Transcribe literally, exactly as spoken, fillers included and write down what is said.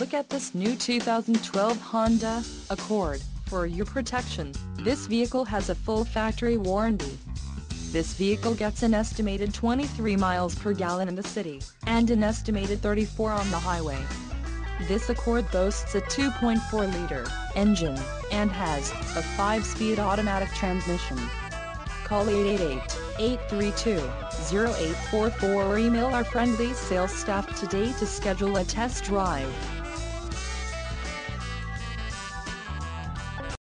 Look at this new two thousand twelve Honda Accord. For your protection, this vehicle has a full factory warranty. This vehicle gets an estimated twenty-three miles per gallon in the city, and an estimated thirty-four on the highway. This Accord boasts a two point four liter engine, and has a five speed automatic transmission. Call eight eight eight, eight three two, zero eight four four or email our friendly sales staff today to schedule a test drive.